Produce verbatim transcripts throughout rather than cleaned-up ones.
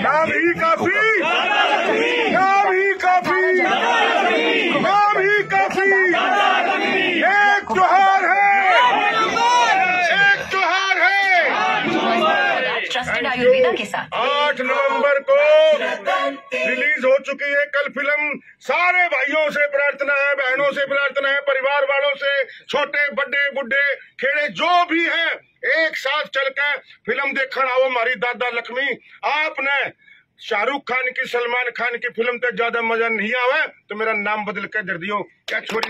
नाम ही काफी, नाम ही काफी, नाम ही काफी। एक त्योहार है, एक त्योहार है। ट्रस्टेड आयुर्वेदा के साथ आठ नवंबर को रिलीज हो चुकी है कल फिल्म। सारे भाइयों से प्रार्थना है, बहनों से प्रार्थना है, परिवार वालों से, छोटे बड़े बुढ़े खेड़े जो भी हैं, एक साथ चलकर फिल्म देखकर आओ। हमारी दादा लक्ष्मी। आपने शाहरुख खान की, सलमान खान की फिल्म तक ज्यादा मजा नहीं आवे तो मेरा नाम बदल कर दे दियो। क्या छोड़ी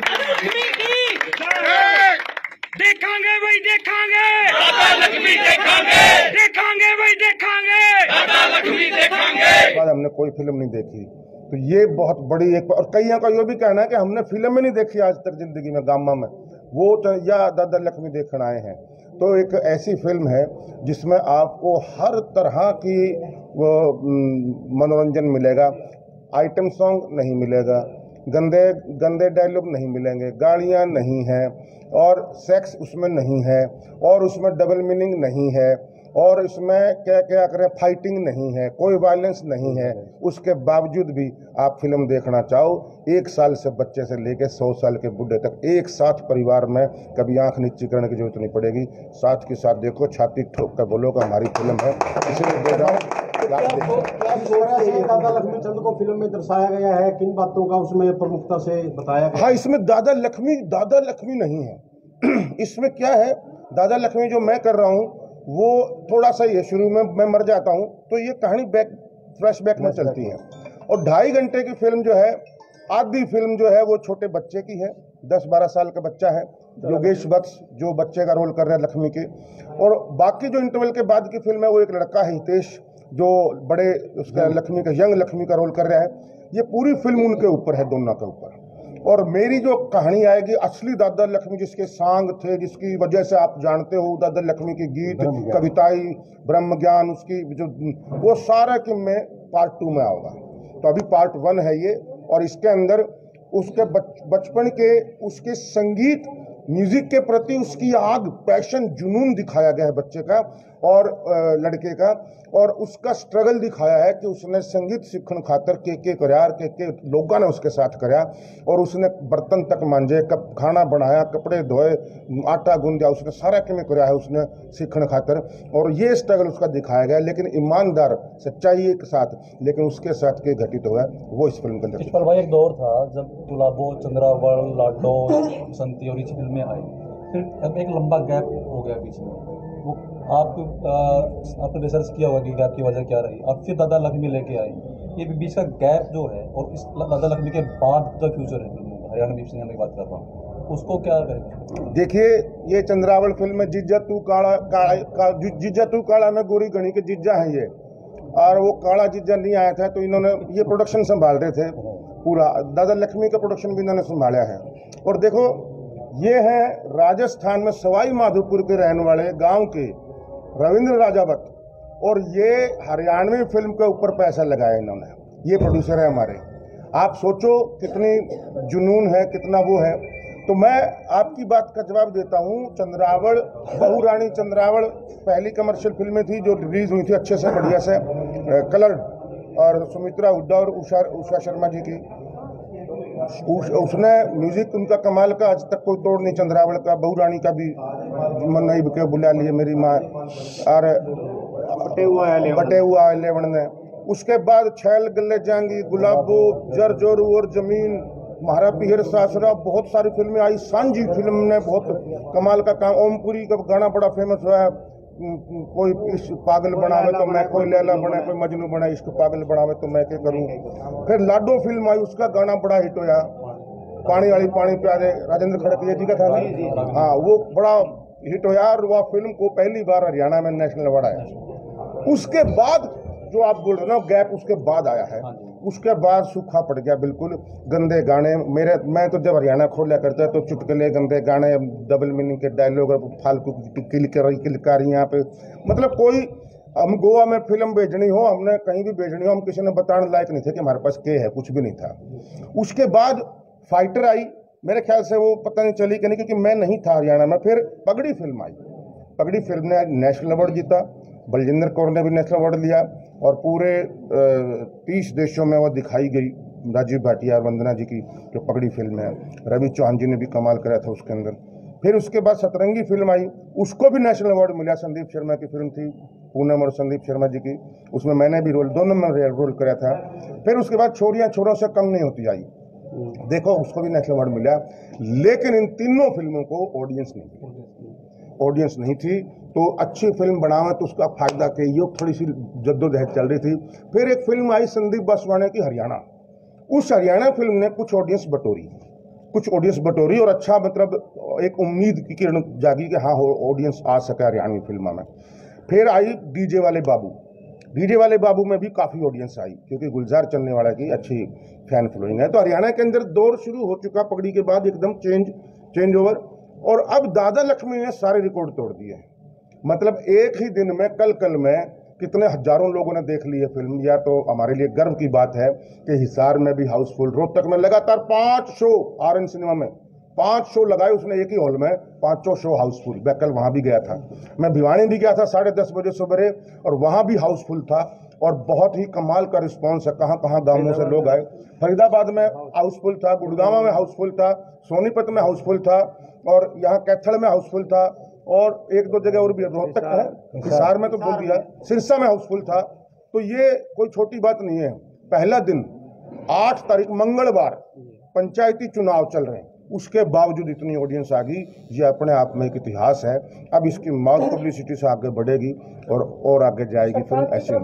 देखांगे भाई, देखांगे दादा लक्ष्मी, देखांगे देखांगे भाई, देखांगे दादा लक्ष्मी, देखांगे। बाद हमने कोई फिल्म नहीं देखी तो ये बहुत बड़ी एक, और कईयों का ये भी कहना है कि हमने फिल्म ही नहीं देखी आज तक जिंदगी में गामा में, वो या दादा लक्ष्मी देखने आए हैं। तो एक ऐसी फिल्म है जिसमें आपको हर तरह की मनोरंजन मिलेगा। आइटम सॉन्ग नहीं मिलेगा, गंदे गंदे डायलॉग नहीं मिलेंगे, गालियां नहीं हैं, और सेक्स उसमें नहीं है, और उसमें डबल मीनिंग नहीं है, और इसमें क्या क्या करें, फाइटिंग नहीं है, कोई वायलेंस नहीं है। उसके बावजूद भी आप फिल्म देखना चाहो, एक साल से बच्चे से लेकर सौ साल के बुढ़े तक एक साथ परिवार में कभी आंख नीची करने की जरूरत नहीं पड़ेगी। साथ के साथ देखो, छाती ठोक कर बोलो कि हमारी फिल्म है, इसलिए बोल रहा हूँ। दादा लक्ष्मी चंद को फिल्म में दर्शाया गया है, किन बातों का उसमें प्रमुखता से बताया गया? हाँ, इसमें दादा लक्ष्मी दादा लक्ष्मी नहीं है। इसमें क्या है, दादा लक्ष्मी जो मैं कर रहा हूँ वो थोड़ा सा ये शुरू में मैं मर जाता हूँ तो ये कहानी बैक फ्लैशबैक में चलती है। और ढाई घंटे की फिल्म जो है, आधी फिल्म जो है वो छोटे बच्चे की है, दस बारह साल का बच्चा है योगेश वत्स जो बच्चे का रोल कर रहा है लक्ष्मी के। और बाकी जो इंटरवल के बाद की फिल्म है वो एक लड़का है हितेश जो बड़े उसका लक्ष्मी का यंग लक्ष्मी का रोल कर रहा है। ये पूरी फिल्म उनके ऊपर है, दोनों के ऊपर। और मेरी जो कहानी आएगी, असली दादा लक्ष्मी जिसके सांग थे, जिसकी वजह से आप जानते हो दादा लक्ष्मी के गीत, कविताएं, ब्रह्म ज्ञान, उसकी जो वो सारा कि मैं पार्ट टू में आऊँगा। तो अभी पार्ट वन है ये, और इसके अंदर उसके बच, बचपन के उसके संगीत म्यूजिक के प्रति उसकी आग, पैशन, जुनून दिखाया गया है बच्चे का और लड़के का। और उसका स्ट्रगल दिखाया है कि उसने संगीत सीखने खातर के के करार के के लोगों ने उसके साथ कराया, और उसने बर्तन तक मांजे, कप खाना बनाया, कपड़े धोए, आटा गूंदा, उसने सारा किमें कराया है उसने सीखने खातर। और ये स्ट्रगल उसका दिखाया गया, लेकिन ईमानदार सच्चाई के साथ, लेकिन उसके साथ के घटित हुआ वो इस फिल्म के अंदर। पर भाई एक दौर था जब गुलाबो, चंद्रावल, लाडो, संती और ये फिल्में आई, फिर अब एक लंबा गैप हो गया बीच में। वो आप आपने रिसर्च किया होगा कि गैप की वजह क्या रही, अब फिर दादा लक्ष्मी लेके आई। ये बीच का गैप जो है, और इस दादा लक्ष्मी के बाद का फ्यूचर है फिल्मों का, हरियाणा बीच सिंह की बात कर रहा हूँ, उसको क्या करें? देखिए, ये चंद्रावल फिल्म में जिज्जा तू काला का, जिज्जा तू काला में गोरी गणी के जिज्जा है ये, और वो काला जिज्जा नहीं आया था तो इन्होंने ये प्रोडक्शन संभाल रहे थे पूरा। दादा लक्ष्मी का प्रोडक्शन भी इन्होंने संभाला है। और देखो, ये है राजस्थान में सवाई माधोपुर के रहने वाले गांव के रविंद्र राजावत, और ये हरियाणवी फिल्म के ऊपर पैसा लगाया इन्होंने। ये प्रोड्यूसर है हमारे। आप सोचो कितनी जुनून है, कितना वो है। तो मैं आपकी बात का जवाब देता हूँ। चंद्रावल, बहू रानी चंद्रावल पहली कमर्शियल फिल्में थी जो रिलीज हुई थी अच्छे से, बढ़िया से, कलर, और सुमित्रा हुड्डा और उषा उषा शर्मा जी की। उस, उसने म्यूजिक उनका कमाल का, आज तक कोई तोड़ नहीं चंद्रावल का। बहू रानी का भी मन नहीं के बुला लिए मेरी माँ, और बटे हुआ बटे हुआ इलेवन ने। उसके बाद छैल गले जाएंगी, गुलाबो, जर जोरू और जमीन, महारा पीहर सासरा, बहुत सारी फिल्में आई। सांझी फिल्म ने बहुत कमाल का काम। ओमपुरी का गाना बड़ा फेमस हुआ है, कोई इश्क पागल बनावे तो मैं, कोई लैला बने, कोई मजनू बने, इश्क पागल बनावे तो मैं क्या करूं। फिर लाडो फिल्म आई, उसका गाना बड़ा हिट होया, पानी वाली पानी प्यारे, राजेंद्र खड़गपुर जी का था ना, हाँ, वो बड़ा हिट होया, और वह फिल्म को पहली बार हरियाणा में नेशनल अवार्ड आया। उसके बाद जो आप बोल रहे हो ना, गैप उसके बाद आया है। उसके बाद सूखा पड़ गया बिल्कुल। गंदे गाने मेरे, मैं तो जब हरियाणा खोला करता तो चुटकुले, गंदे गाने, डबल मीनिंग के डायलॉग, फालतू किलकारी यहाँ पे, मतलब कोई, हम गोवा में फिल्म भेजनी हो, हमने कहीं भी भेजनी हो, हम किसी ने बताने लायक नहीं थे कि हमारे पास के है, कुछ भी नहीं था। उसके बाद फाइटर आई, मेरे ख्याल से वो पता नहीं चली कि नहीं, क्योंकि मैं नहीं था हरियाणा में। फिर पगड़ी फिल्म आई, पगड़ी फिल्म ने नेशनल अवार्ड जीता, बलजिंदर कौर ने भी नेशनल अवार्ड लिया। और पूरे तीस देशों में वो दिखाई गई। राजीव भाटिया और वंदना जी की जो पगड़ी फिल्म है, रवि चौहान जी ने भी कमाल कराया था उसके अंदर। फिर उसके बाद सतरंगी फिल्म आई, उसको भी नेशनल अवार्ड मिला। संदीप शर्मा की फिल्म थी, पूनम और संदीप शर्मा जी की, उसमें मैंने भी रोल, दोनों में रोल कराया था। फिर उसके बाद छोरियां छोरों से कम नहीं होती आई, देखो उसको भी नेशनल अवार्ड मिला। लेकिन इन तीनों फिल्मों को ऑडियंस नहीं थी, ऑडियंस नहीं थी। तो अच्छी फिल्म बनावे तो उसका फायदा के ये थोड़ी सी जद्दोजहद चल रही थी। फिर एक फिल्म आई संदीप बासवाने की हरियाणा, उस हरियाणा फिल्म ने कुछ ऑडियंस बटोरी, कुछ ऑडियंस बटोरी और अच्छा मतलब एक उम्मीद की किरण जागी कि हाँ ऑडियंस आ सके हरियाणवी फिल्मों में। फिर आई डीजे वाले बाबू, डीजे वाले बाबू में भी काफ़ी ऑडियंस आई क्योंकि गुलजार चलनेवाला की अच्छी फैन फॉलोइंग है। तो हरियाणा के अंदर दौर शुरू हो चुका, पगड़ी के बाद एकदम चेंज चेंज ओवर। और अब दादा लक्ष्मी ने सारे रिकॉर्ड तोड़ दिए। मतलब एक ही दिन में कल कल में कितने हजारों लोगों ने देख ली है फिल्म। या तो हमारे लिए गर्व की बात है कि हिसार में भी हाउसफुल, रोहतक में लगातार पांच शो, आर एन सिनेमा में पांच शो लगाए उसने एक ही हॉल में, पांचों शो हाउसफुल। मैं कल वहां भी गया था, मैं भिवानी भी गया था साढ़े दस बजे सुबह और वहां भी हाउसफुल था और बहुत ही कमाल का रिस्पांस है। कहाँ कहाँ गांवों से लोग आए। फरीदाबाद में हाउसफुल था, गुड़गांव में हाउसफुल था, सोनीपत में हाउसफुल था और यहाँ कैथल में हाउसफुल था और एक दो जगह और भी, रोहतक है, हिसार में तो बोल दिया, सिरसा में हाउसफुल था। तो ये कोई छोटी बात नहीं है। पहला दिन आठ तारीख मंगलवार पंचायती चुनाव चल रहे हैं, उसके बावजूद इतनी ऑडियंस आ गई, ये अपने आप में एक इतिहास है। अब इसकी माउथ पब्लिसिटी से आगे बढ़ेगी और और आगे जाएगी फिल्म, ऐसे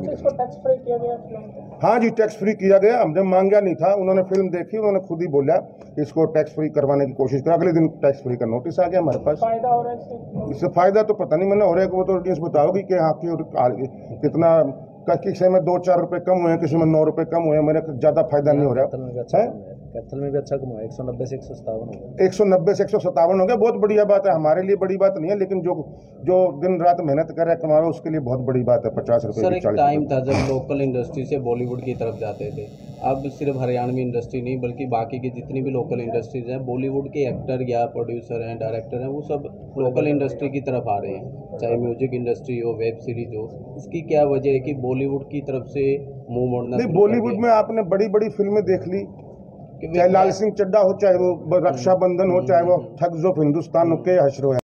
उम्मीद। हाँ जी, टैक्स फ्री किया गया, हमने मांगा नहीं था, उन्होंने फिल्म देखी, उन्होंने खुद ही बोला इसको टैक्स फ्री करवाने की कोशिश कर। अगले दिन टैक्स फ्री का नोटिस आ गया हमारे पास। फायदा हो रहा है इससे? फायदा तो पता नहीं मैंने हो रहा है, वो तो ऑडियंस बताओगी कि हाँ कितना, किसी में दो चार रुपए कम हुए, किसी में नौ रुपए कम हुए, मेरे ज्यादा फायदा नहीं हो रहा है। कैथल में भी अच्छा कमाया, एक सौ नब्बे से एक सौ सत्तावन हो गया, एक सौ नब्बे से एक सौ सत्तावन हो गया। बहुत बढ़िया बात है, हमारे लिए बड़ी बात नहीं है, लेकिन जो जो दिन रात मेहनत कर रहे कमावे उसके लिए बहुत बड़ी बात है। पचास रुपए सर, एक टाइम था जब लोकल इंडस्ट्री से बॉलीवुड की तरफ जाते थे, अब सिर्फ हरियाणवी इंडस्ट्री नहीं बल्कि बाकी की जितनी भी लोकल इंडस्ट्रीज हैं, बॉलीवुड के एक्टर या प्रोड्यूसर हैं, डायरेक्टर हैं, वो सब लोकल इंडस्ट्री की तरफ आ रहे हैं, चाहे म्यूजिक इंडस्ट्री हो, वेब सीरीज हो। इसकी क्या वजह है कि बॉलीवुड की तरफ से मुंह मोड़ना? नहीं, बॉलीवुड में आपने बड़ी बड़ी फिल्में देख ली, चाहे लाल सिंह चड्ढा हो, चाहे वो रक्षाबंधन हो, चाहे वो ठग्स ऑफ हिंदुस्तान हो के हशरो है।